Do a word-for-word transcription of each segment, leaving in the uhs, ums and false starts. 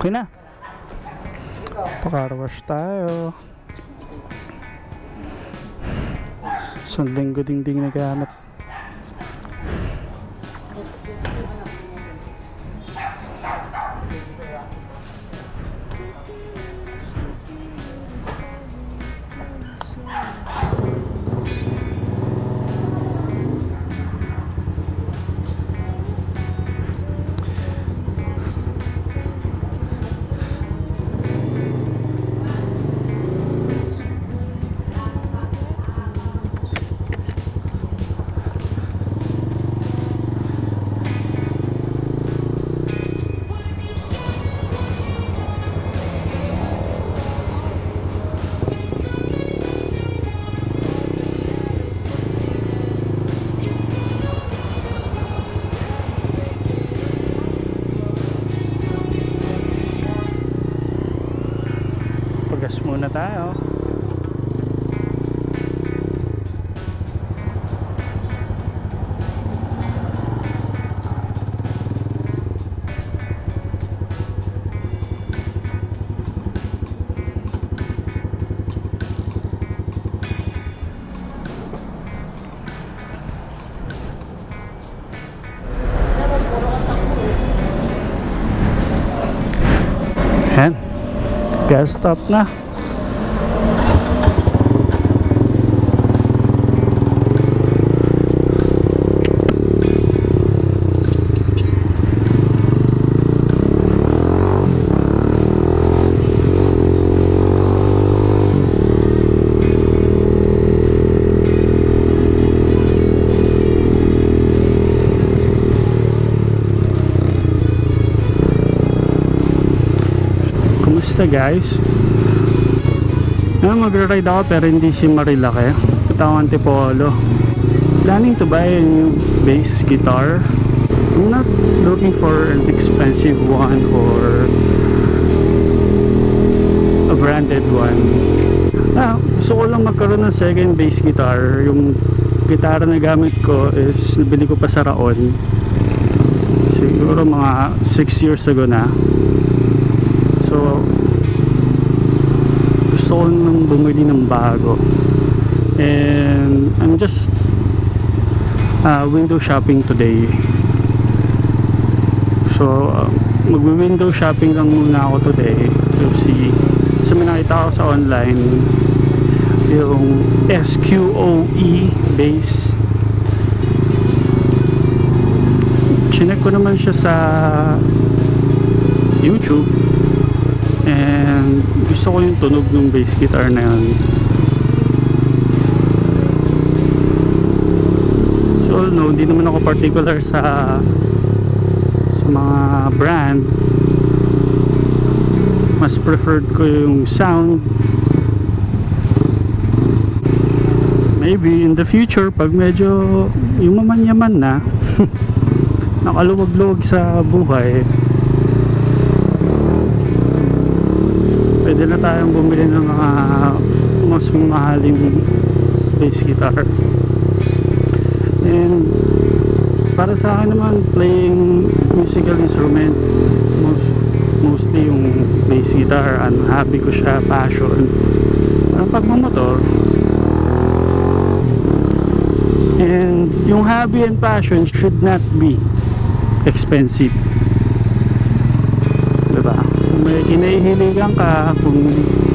Okay na. Pakarwash tayo. Isang linggo ding-ding naghanap. Pagas muna tayo. Yan. Gas stop na. Kumusta guys? Magra-ride ako pero hindi si Marilaki. Punta ako Antipolo. Planning to buy a new bass guitar. I'm not looking for an expensive one or a branded one. Ah, gusto ko lang magkaroon ng second bass guitar. Yung gitara na gamit ko is nabili ko pa sa Raon. Siguro mga six years ago na. So gusto ko nang bumili ng bago, and I'm just uh, window shopping today. So uh, mag-window shopping lang muna ako today to see. So may nakita ko sa online yung S Q O E bass. Chinek ko naman siya sa YouTube and gusto ko yung tunog ng bass guitar na yun. So no, hindi naman ako particular sa sa mga brand. Mas preferred ko yung sound. Maybe in the future pag medyo yumaman-yaman na nakaluwag-luwag sa buhay, pwede na tayong bumili ng mga mas mahaling bass guitar. And para sa akin naman, playing musical instrument, most, mostly yung bass guitar, ano, hobby ko siya, passion. Parang pagmamotor. And yung hobby and passion should not be expensive. Diba? May kinahihiligan ka, kung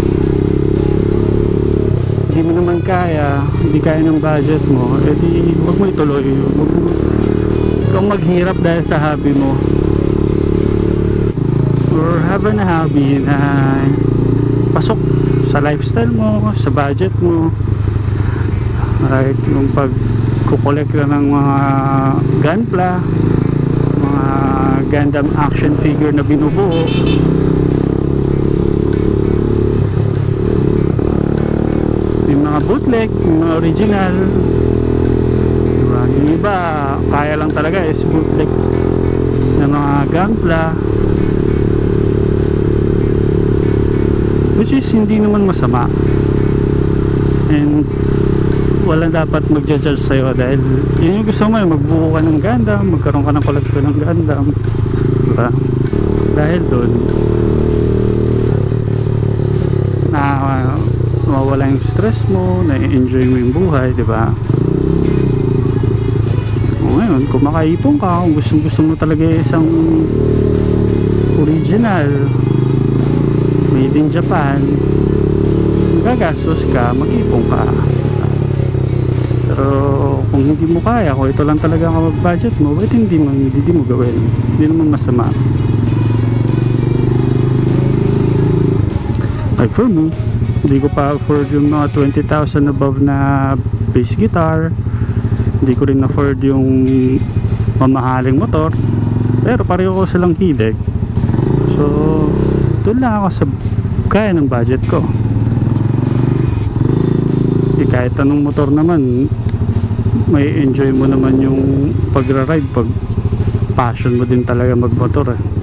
hindi mo naman kaya, hindi kaya ng budget mo, edi huwag mo ituloy. Huwag kang maghirap dahil sa hobby mo, or have a hobby na pasok sa lifestyle mo, sa budget mo, like yung pag kukolek ka ng mga gunpla, mga Gundam action figure na binubuo. Yung mga bootleg, yung mga original, diba? Yung iba kaya lang talaga is bootleg na mga gunpla, which is hindi naman masama, and walang dapat mag-judge sa'yo dahil yun yung gusto mo, magbuo ka ng Gundam, magkaroon ka ng collection ng Gundam, diba? Dahil doon na uh, mawala yung stress mo, na-enjoy mo yung buhay, di ba? O ngayon, kung makaipon ka, kung gusto gusto mo talaga isang original made in Japan, gagastos ka, mag-ipon ka. Pero kung hindi mo kaya, kung ito lang talaga ang budget mo, bakit hindi mo, hindi mo gawin? Hindi naman masama. Like for me, hindi ko pa afford yung mga twenty thousand above na bass guitar. Hindi ko rin afford yung mamahaling motor. Pero pareho ko silang hilig. So, doon lang ako sa kaya ng budget ko. Eh, kahit anong motor naman, may enjoy mo naman yung pagra-ride pag passion mo din talaga magmotor eh.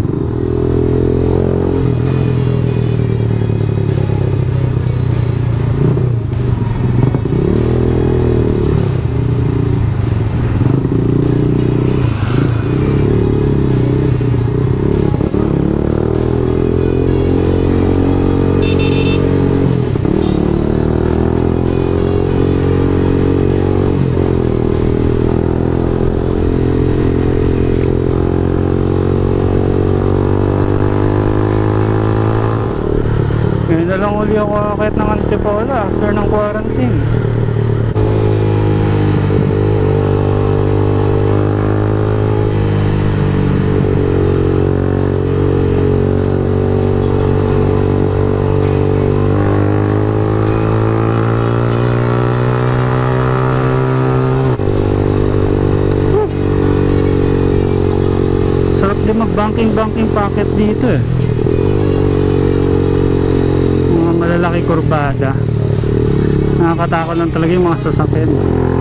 Ngayon na lang uli ako kahit ng Antipolo after ng quarantine. Sarap din mag-banking-banking packet dito eh. Malalaki kurbada, nakakatakot lang talaga yung mga sasakyan.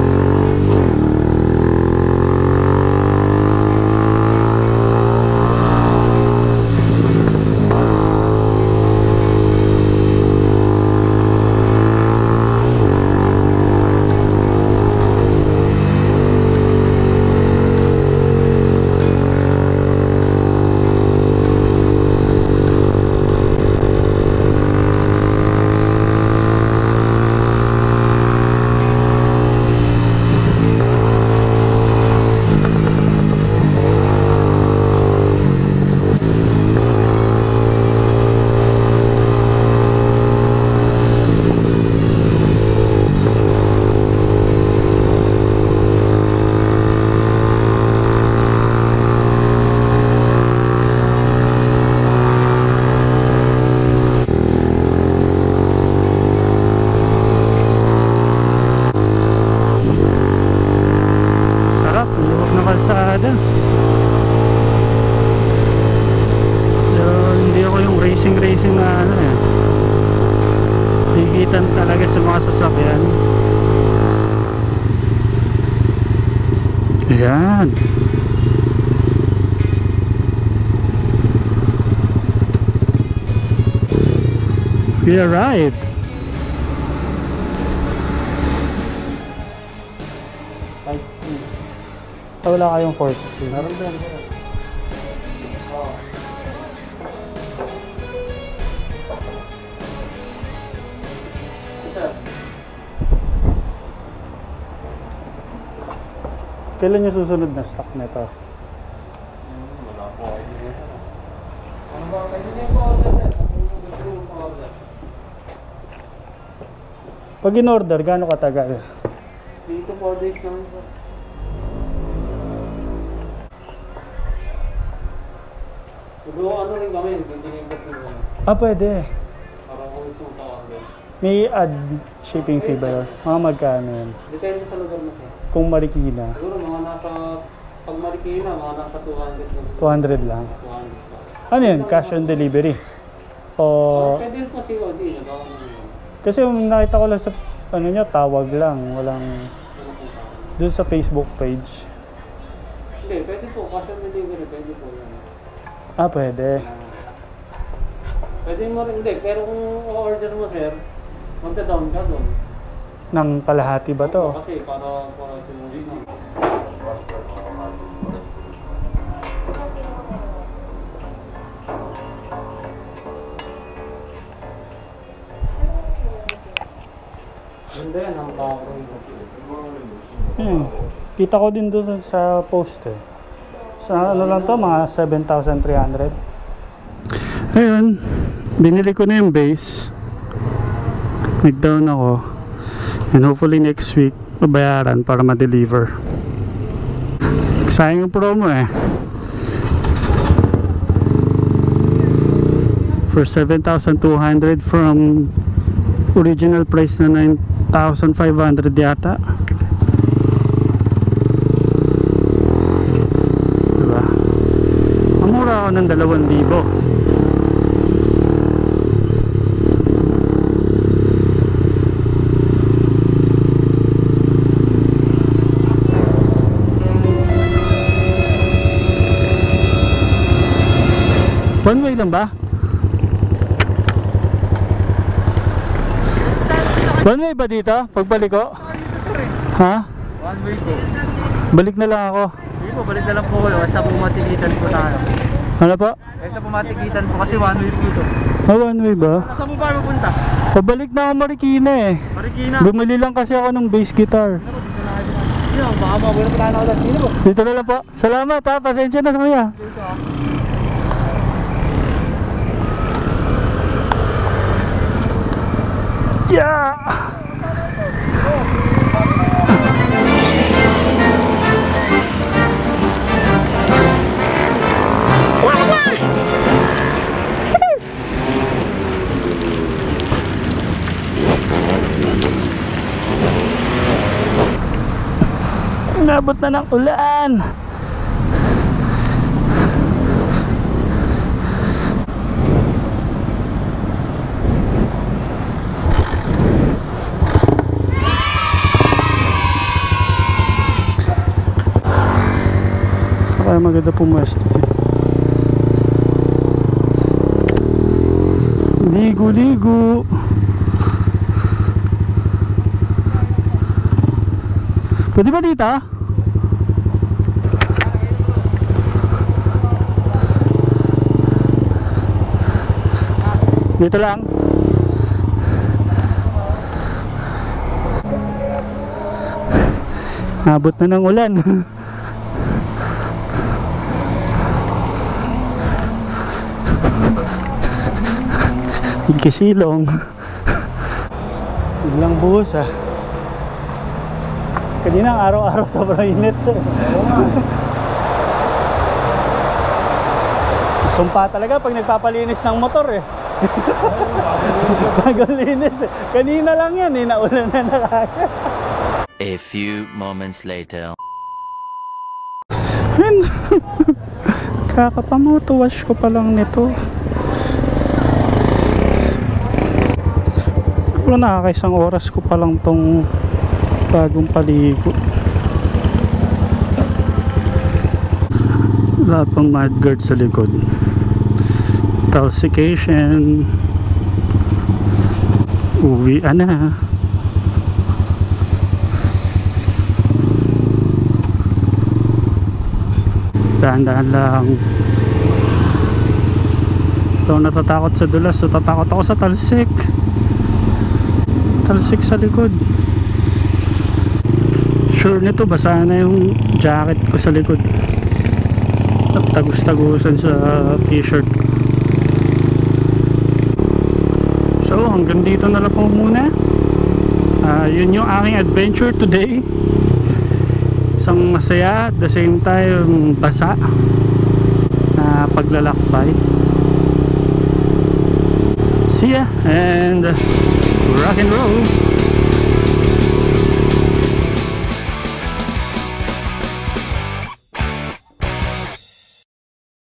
Kalsada. Pero hindi ako yung racing racing na ano eh. Dikitan talaga sa mga sasakyan. Ayan. We arrived. Wala kayong forty. Meron ba? Kailan yung susunod na stock nito? Wala po kayo. Ano ba? Kasi niya po order. Pag in-order, gaano katagal? three to four days lang po. Pero ano rin kami, pinilipat rin kami. Ah, pwede. Para kung gusto mong pa-order. May add shipping fee ba yun? Mga magkano yun? Depende sa lugar mo siya. Kung Marikina? Siguro mga nasa, pag Marikina, mga nasa two hundred lang. two hundred lang? two hundred plus. Ano yun? Cash on delivery? O... Pwede rin po C O D, nagawa mo yun. Kasi nakita ko lang sa, ano nyo, tawag lang. Walang... Ano po sa akin? Doon sa Facebook page. Hindi, pwede po, cash on delivery, pwede po yan. Ah, pwede. Pwede mo rin, hindi. Pero kung o-order mo, sir, magda-down ka doon. Nang kalahati ba to? Kasi para para sumunod na. Ganda yan ang background. Hmm. Kita ko din doon sa post eh. Sa ano lang to, mga seven thousand three hundred. Ayun, binili ko na yung base. Nag-down ako. And hopefully next week, babayaran para ma-deliver. Sayang yung promo eh. For seven thousand two hundred from original price na nine thousand five hundred yata. Diba? Mamura ako ng dalawang libo. One way lang ba? One way ba dito? Pagbalik ko? Ha? One way po. Balik na lang ako. Sige po, balik na lang po kayo kasi pumatikitan po tayo. Ano pa? Kasi pumatikitan po kasi one way po ito. Ah, one way ba? Saan mo ba mapunta? Pabalik na ako Marikina eh. Marikina. Bumili lang kasi ako ng bass guitar. Sino? Baka mabuhay pa tayo na ulit. Sino po? Dito na lang po. Salamat ha. Pasensya na kuya. Dito ah. Yeah! Nabot na ng ulan. Kaya maganda pumuesto dito. Ligo-ligo. Pwede ba dito? Dito lang. Abot na ng ulan. Higkisilong. Biglang buhos ah. Kanina araw-araw sobrang init. Sumpa talaga pag nagpapalinis ng motor eh. Pagalinis eh. Kanina lang yan eh, naulan na na kaya. A few moments later. Kakapamoto wash ko pa lang nito. Wala, nakakaisang oras ko pa lang tong bagong paligo. Wala pang mudguard sa likod. Talsication. Uwi na. Dahan-dahan lang. So natatakot sa dulas, so tatakot ako sa talsik. Talsik sa likod. Sure nito basa na yung jacket ko sa likod. Tagus-tagusan sa t-shirt ko. So hanggang dito na lang po muna. Uh, yun yung aking adventure today. Isang masaya at the same time basa na paglalakbay. See ya and rock and roll.